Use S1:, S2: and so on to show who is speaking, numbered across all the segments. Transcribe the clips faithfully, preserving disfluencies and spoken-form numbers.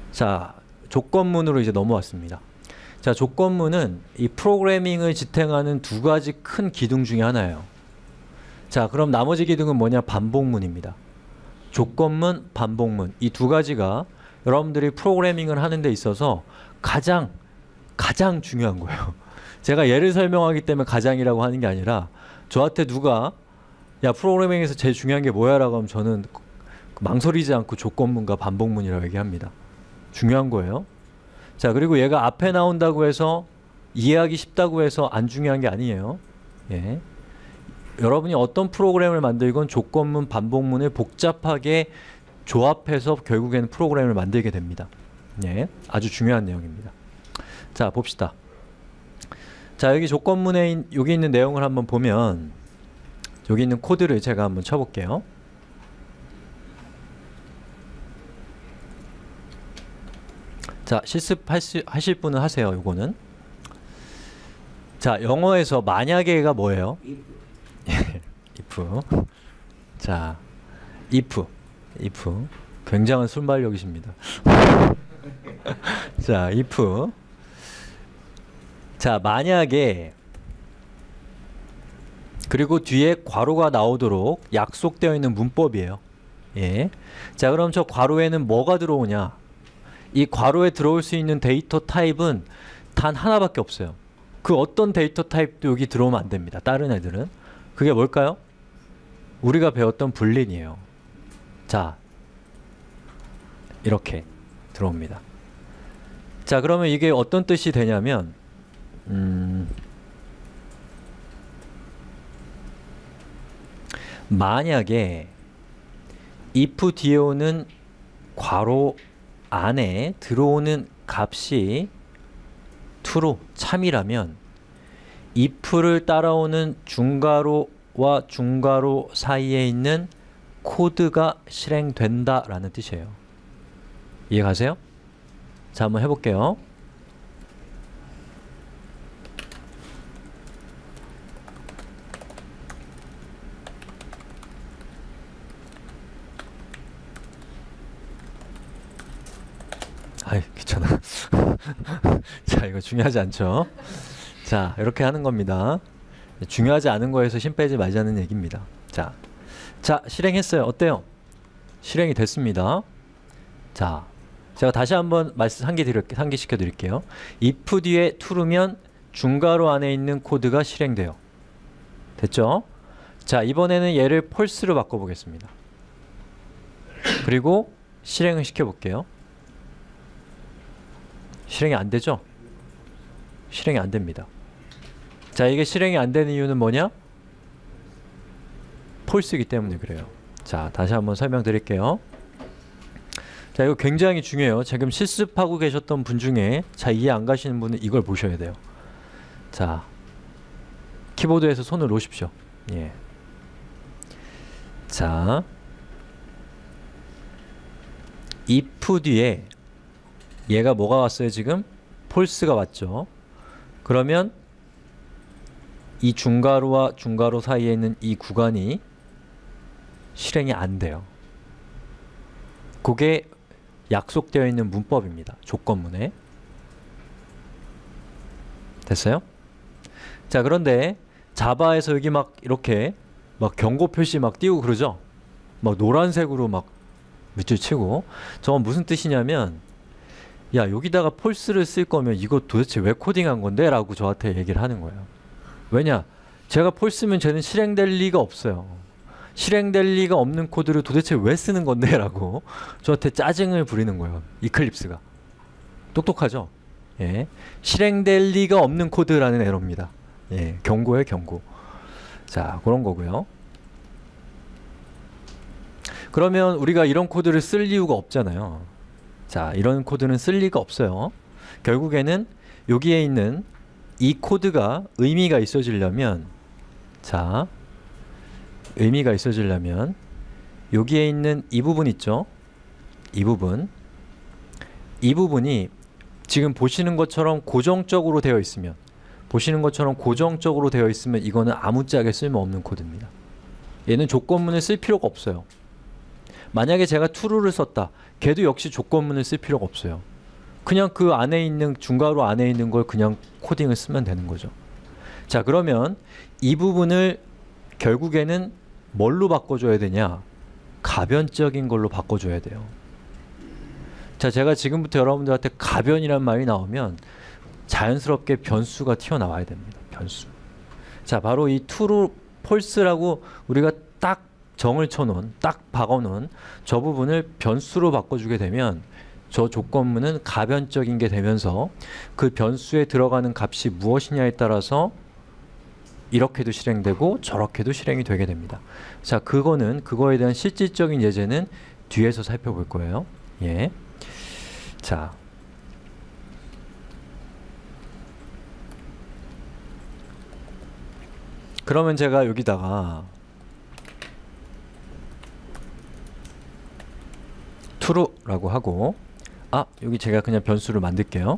S1: 자, 조건문으로 이제 넘어왔습니다. 자, 조건문은 이 프로그래밍을 지탱하는 두 가지 큰 기둥 중에 하나예요. 자, 그럼 나머지 기둥은 뭐냐? 반복문입니다. 조건문, 반복문. 이 두 가지가 여러분들이 프로그래밍을 하는 데 있어서 가장 가장 중요한 거예요. 제가 예를 설명하기 때문에 가장이라고 하는 게 아니라 저한테 누가 야, 프로그래밍에서 제일 중요한 게 뭐야? 라고 하면 저는 망설이지 않고 조건문과 반복문이라고 얘기합니다. 중요한 거예요. 자, 그리고 얘가 앞에 나온다고 해서 이해하기 쉽다고 해서 안 중요한 게 아니에요. 예. 여러분이 어떤 프로그램을 만들건 조건문, 반복문을 복잡하게 조합해서 결국에는 프로그램을 만들게 됩니다. 예. 아주 중요한 내용입니다. 자, 봅시다. 자, 여기 조건문에 인, 여기 있는 내용을 한번 보면 여기 있는 코드를 제가 한번 쳐볼게요. 자, 실습하실 하실 분은 하세요. 요거는. 자, 영어에서 만약에가 뭐예요? if. 자, if. if. 굉장한 순발력이십니다. 자, if. 자, 만약에 그리고 뒤에 괄호가 나오도록 약속되어 있는 문법이에요. 예. 자, 그럼 저 괄호에는 뭐가 들어오냐? 이 괄호에 들어올 수 있는 데이터 타입은 단 하나밖에 없어요. 그 어떤 데이터 타입도 여기 들어오면 안 됩니다. 다른 애들은. 그게 뭘까요? 우리가 배웠던 불린이에요. 자, 이렇게 들어옵니다. 자, 그러면 이게 어떤 뜻이 되냐면 음, 만약에 if 뒤에 오는 괄호 안에 들어오는 값이 true, 참이라면 if를 따라오는 중괄호와 중괄호 사이에 있는 코드가 실행된다 라는 뜻이에요. 이해가세요? 자, 한번 해볼게요. 아이, 귀찮아. 자, 이거 중요하지 않죠? 자, 이렇게 하는 겁니다. 중요하지 않은 거에서 힘 빼지 말자는 얘기입니다. 자, 자, 실행했어요. 어때요? 실행이 됐습니다. 자, 제가 다시 한번 말씀 상기 드릴, 상기시켜 드릴게요. if 뒤에 true면 중괄호 안에 있는 코드가 실행돼요. 됐죠? 자, 이번에는 얘를 false로 바꿔보겠습니다. 그리고 실행을 시켜볼게요. 실행이 안 되죠? 실행이 안 됩니다. 자, 이게 실행이 안 되는 이유는 뭐냐? false이기 때문에 그래요. 자, 다시 한번 설명드릴게요. 자, 이거 굉장히 중요해요. 지금 실습하고 계셨던 분 중에 잘 이해 안 가시는 분은 이걸 보셔야 돼요. 자, 키보드에서 손을 놓으십시오. 예. 자, if 뒤에 얘가 뭐가 왔어요 지금? false가 왔죠. 그러면 이 중괄호와 중괄호 사이에 있는 이 구간이 실행이 안 돼요. 그게 약속되어 있는 문법입니다. 조건문에. 됐어요? 자, 그런데 자바에서 여기 막 이렇게 막 경고 표시 막 띄우고 그러죠? 막 노란색으로 막 밑줄 치고. 저건 무슨 뜻이냐면 야, 여기다가 false를 쓸 거면 이거 도대체 왜 코딩한 건데? 라고 저한테 얘기를 하는 거예요. 왜냐? 제가 false면 쟤는 실행될 리가 없어요. 실행될 리가 없는 코드를 도대체 왜 쓰는 건데? 라고 저한테 짜증을 부리는 거예요. 이클립스가. 똑똑하죠? 예. 실행될 리가 없는 코드라는 에러입니다. 예. 경고예요, 경고. 자, 그런 거고요. 그러면 우리가 이런 코드를 쓸 이유가 없잖아요. 자, 이런 코드는 쓸 리가 없어요. 결국에는 여기에 있는 이 코드가 의미가 있어지려면, 자, 의미가 있어지려면 여기에 있는 이 부분 있죠? 이 부분. 이 부분이 지금 보시는 것처럼 고정적으로 되어 있으면, 보시는 것처럼 고정적으로 되어 있으면 이거는 아무짝에 쓸모없는 코드입니다. 얘는 조건문을 쓸 필요가 없어요. 만약에 제가 true를 썼다. 걔도 역시 조건문을 쓸 필요가 없어요. 그냥 그 안에 있는 중괄호 안에 있는 걸 그냥 코딩을 쓰면 되는 거죠. 자, 그러면 이 부분을 결국에는 뭘로 바꿔줘야 되냐? 가변적인 걸로 바꿔줘야 돼요. 자, 제가 지금부터 여러분들한테 가변이란 말이 나오면 자연스럽게 변수가 튀어나와야 됩니다. 변수. 자, 바로 이 true, false라고 우리가 딱 정을 쳐놓은, 딱 박아놓은 저 부분을 변수로 바꿔주게 되면 저 조건문은 가변적인 게 되면서 그 변수에 들어가는 값이 무엇이냐에 따라서 이렇게도 실행되고 저렇게도 실행이 되게 됩니다. 자, 그거는 그거에 대한 실질적인 예제는 뒤에서 살펴볼 거예요. 예. 자. 그러면 제가 여기다가 true라고 하고, 아, 여기 제가 그냥 변수를 만들게요.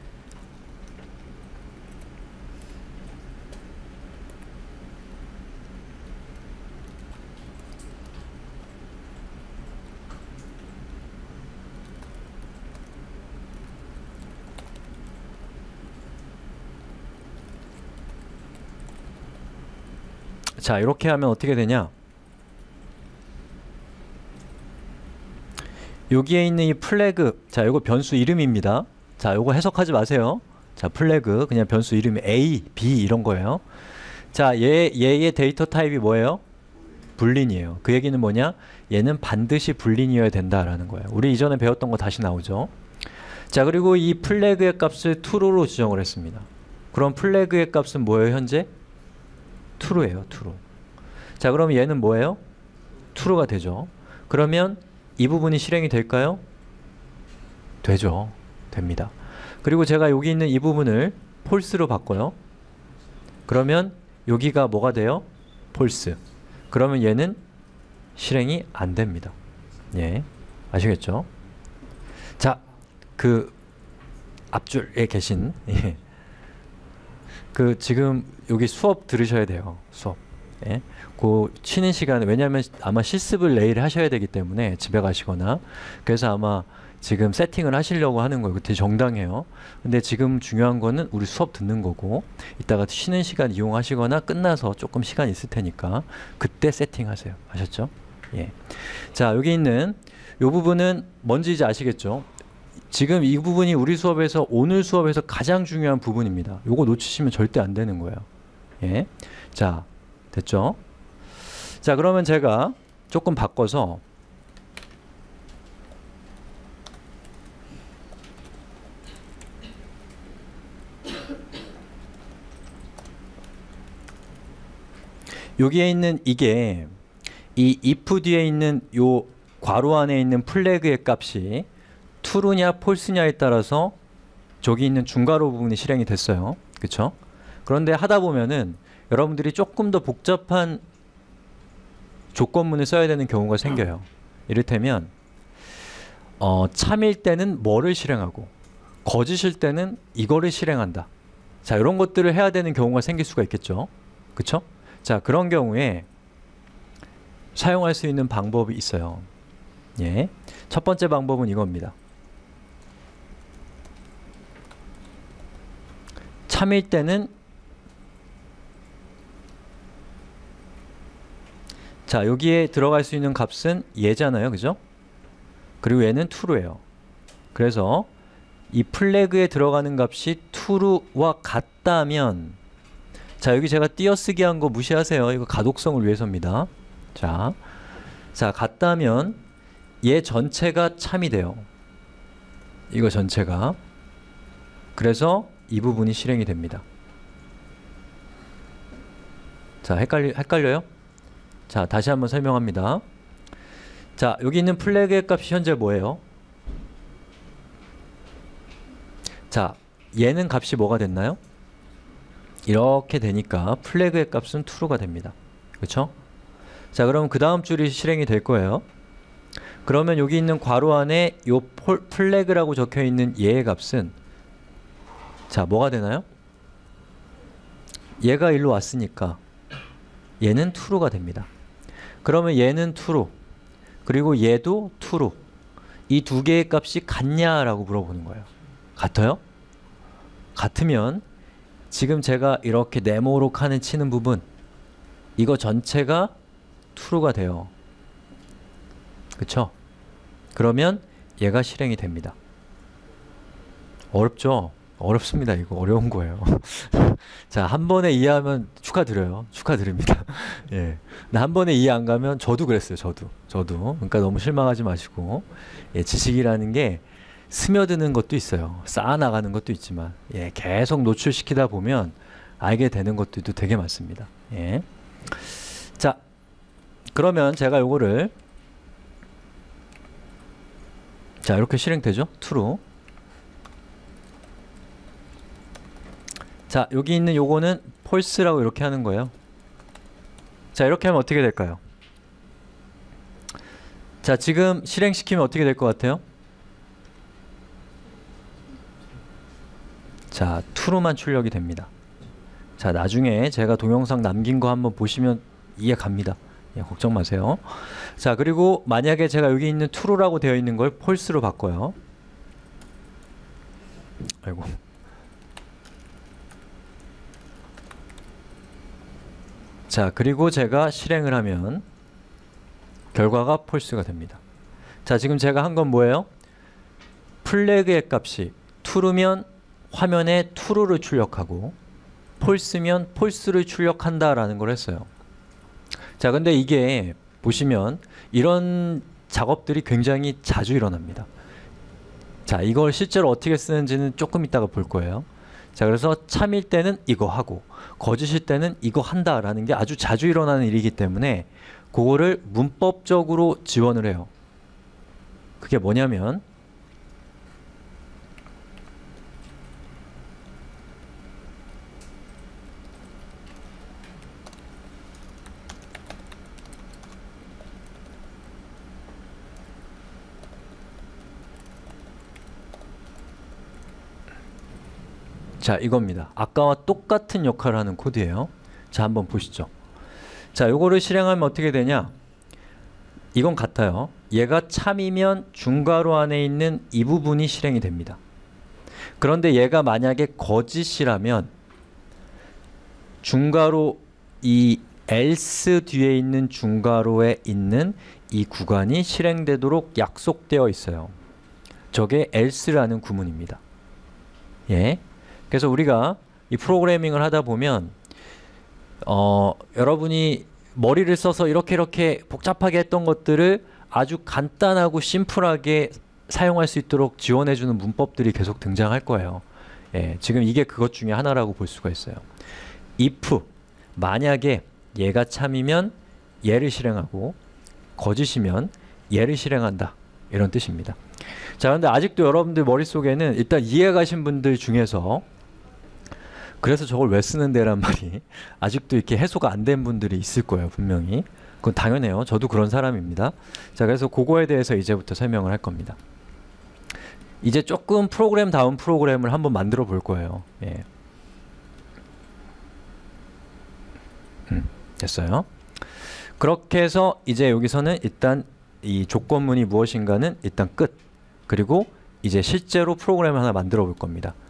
S1: 자, 이렇게 하면 어떻게 되냐? 여기에 있는 이 플래그, 자, 이거 변수 이름입니다. 자, 이거 해석하지 마세요. 자, 플래그 그냥 변수 이름이 A, B 이런 거예요. 자, 얘, 얘의 데이터 타입이 뭐예요? 불린이에요. 그 얘기는 뭐냐? 얘는 반드시 불린이어야 된다라는 거예요. 우리 이전에 배웠던 거 다시 나오죠. 자, 그리고 이 플래그의 값을 true로 지정을 했습니다. 그럼 플래그의 값은 뭐예요, 현재? true예요, true. 자, 그럼 얘는 뭐예요? true가 되죠. 그러면 이 부분이 실행이 될까요? 되죠. 됩니다. 그리고 제가 여기 있는 이 부분을 false로 바꿔요. 그러면 여기가 뭐가 돼요? false. 그러면 얘는 실행이 안 됩니다. 예, 아시겠죠? 자, 그 앞줄에 계신 예. 그 지금 여기 수업 들으셔야 돼요. 수업. 예. 그 쉬는 시간에, 왜냐하면 아마 실습을 내일 하셔야 되기 때문에 집에 가시거나, 그래서 아마 지금 세팅을 하시려고 하는 거예요. 그때 정당해요. 근데 지금 중요한 거는 우리 수업 듣는 거고, 이따가 쉬는 시간 이용하시거나 끝나서 조금 시간 있을 테니까 그때 세팅하세요. 아셨죠? 예. 자, 여기 있는 이 부분은 뭔지 이제 아시겠죠? 지금 이 부분이 우리 수업에서, 오늘 수업에서 가장 중요한 부분입니다. 요거 놓치시면 절대 안 되는 거예요. 예. 자, 됐죠? 자, 그러면 제가 조금 바꿔서 여기에 있는 이게 이 if 뒤에 있는 요 괄호 안에 있는 플래그의 값이 true냐 false냐에 따라서 저기 있는 중괄호 부분이 실행이 됐어요. 그쵸? 그런데 하다 보면은 여러분들이 조금 더 복잡한 조건문을 써야 되는 경우가 생겨요. 이를테면 어, 참일 때는 뭐를 실행하고 거짓일 때는 이거를 실행한다. 자, 이런 것들을 해야 되는 경우가 생길 수가 있겠죠. 그쵸? 자, 그런 경우에 사용할 수 있는 방법이 있어요. 예. 첫 번째 방법은 이겁니다. 참일 때는, 자, 여기에 들어갈 수 있는 값은 얘잖아요. 그죠? 그리고 얘는 true예요. 그래서 이 플래그에 들어가는 값이 true와 같다면, 자, 여기 제가 띄어쓰기 한 거 무시하세요. 이거 가독성을 위해서입니다. 자, 자, 같다면 얘 전체가 참이 돼요. 이거 전체가. 그래서 이 부분이 실행이 됩니다. 자, 헷갈리, 헷갈려요? 자, 다시 한번 설명합니다. 자, 여기 있는 플래그의 값이 현재 뭐예요? 자, 얘는 값이 뭐가 됐나요? 이렇게 되니까 플래그의 값은 true가 됩니다. 그렇죠? 자, 그럼 그 다음 줄이 실행이 될 거예요. 그러면 여기 있는 괄호 안에 요 플래그라고 적혀 있는 얘의 값은, 자, 뭐가 되나요? 얘가 일로 왔으니까 얘는 true가 됩니다. 그러면 얘는 true, 그리고 얘도 true. 이 두 개의 값이 같냐라고 물어보는 거예요. 같아요? 같으면 지금 제가 이렇게 네모로 칸을 치는 부분 이거 전체가 true가 돼요. 그쵸? 그러면 얘가 실행이 됩니다. 어렵죠? 어렵습니다. 이거 어려운 거예요. 자, 한 번에 이해하면 축하드려요. 축하드립니다. 예. 근데 한 번에 이해 안 가면 저도 그랬어요. 저도. 저도. 그러니까 너무 실망하지 마시고. 예, 지식이라는 게 스며드는 것도 있어요. 쌓아나가는 것도 있지만 예, 계속 노출시키다 보면 알게 되는 것들도 되게 많습니다. 예. 자, 그러면 제가 요거를 자, 이렇게 실행되죠? true. 자, 여기 있는 요거는 false라고 이렇게 하는 거예요. 자, 이렇게 하면 어떻게 될까요? 자, 지금 실행시키면 어떻게 될 것 같아요? 자, true만 출력이 됩니다. 자, 나중에 제가 동영상 남긴 거 한번 보시면 이해 갑니다. 예, 걱정 마세요. 자, 그리고 만약에 제가 여기 있는 true라고 되어 있는 걸 false로 바꿔요. 아이고. 자, 그리고 제가 실행을 하면 결과가 false가 됩니다. 자, 지금 제가 한 건 뭐예요? 플래그의 값이 true면 화면에 true를 출력하고 false면 false를 출력한다라는 걸 했어요. 자, 근데 이게 보시면 이런 작업들이 굉장히 자주 일어납니다. 자, 이걸 실제로 어떻게 쓰는지는 조금 이따가 볼 거예요. 자, 그래서 참일 때는 이거 하고 거짓일 때는 이거 한다라는 게 아주 자주 일어나는 일이기 때문에 그거를 문법적으로 지원을 해요. 그게 뭐냐면 자, 이겁니다. 아까와 똑같은 역할을 하는 코드예요. 자, 한번 보시죠. 자, 요거를 실행하면 어떻게 되냐? 이건 같아요. 얘가 참이면 중괄호 안에 있는 이 부분이 실행이 됩니다. 그런데 얘가 만약에 거짓이라면 중괄호 이 else 뒤에 있는 중괄호에 있는 이 구간이 실행되도록 약속되어 있어요. 저게 else라는 구문입니다. 예. 그래서 우리가 이 프로그래밍을 하다 보면 어, 여러분이 머리를 써서 이렇게 이렇게 복잡하게 했던 것들을 아주 간단하고 심플하게 사용할 수 있도록 지원해주는 문법들이 계속 등장할 거예요. 예, 지금 이게 그것 중에 하나라고 볼 수가 있어요. if 만약에 얘가 참이면 얘를 실행하고 거짓이면 얘를 실행한다. 이런 뜻입니다. 자, 근데 아직도 여러분들 머릿속에는 일단 이해 가신 분들 중에서 그래서 저걸 왜 쓰는데 란 말이 아직도 이렇게 해소가 안 된 분들이 있을 거예요. 분명히. 그건 당연해요. 저도 그런 사람입니다. 자, 그래서 그거에 대해서 이제부터 설명을 할 겁니다. 이제 조금 프로그램 다운 프로그램을 한번 만들어 볼 거예요. 예. 음, 됐어요. 그렇게 해서 이제 여기서는 일단 이 조건문이 무엇인가는 일단 끝. 그리고 이제 실제로 프로그램을 하나 만들어 볼 겁니다.